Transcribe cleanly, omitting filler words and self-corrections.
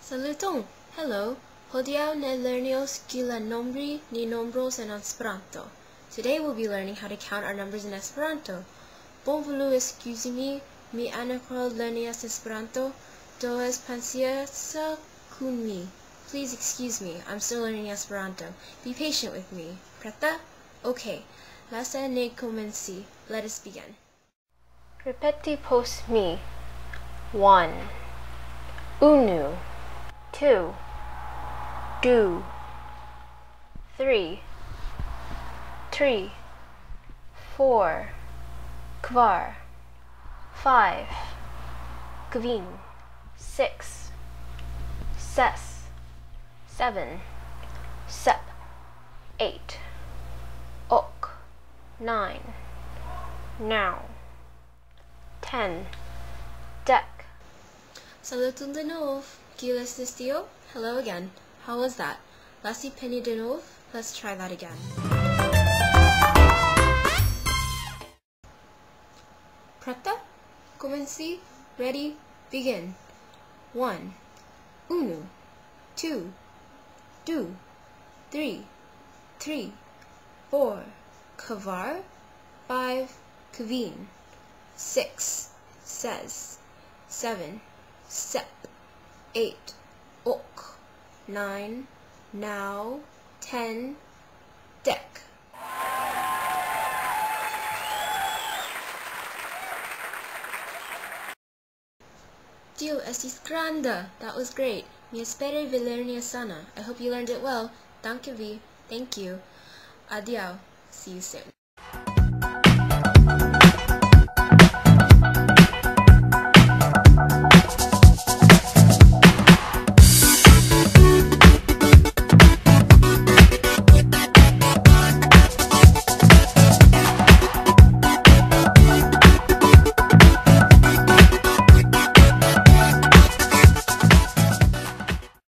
Saluton! Hello! Hodiaŭ ne lernios la nombri ni nombros en Esperanto. Today we'll be learning how to count our numbers in Esperanto. Bonvolu excuse me, mi ankaŭ lernas Esperanto, do es pacienca kun mi. Please excuse me, I'm still learning Esperanto. Be patient with me. Preta? Okay. Lase ne komenci. Let us begin. Ripeti post mi. 1. Unu. 2. Du. 3. 4. Kvar. 5. Kvin. 6. Ses. 7. Sep. 8. Ok. 9. Now. 10. Dek. Saluton denov. Kiel estis tio? Hello again. How was that? Lasi penny denov? Let's try that again. Preta? Komenci? Ready? Begin. 1. Unu. 2. Du. 3. 4. Kvar. 5. Kvin. 6. Ses. 7. Sep. 8. Ok. 9. Now. 10. Dek. Tio estis granda. That was great. Mi espere vi lernis sana. I hope you learned it well. Danke vi. Thank you. Adiao. See you soon.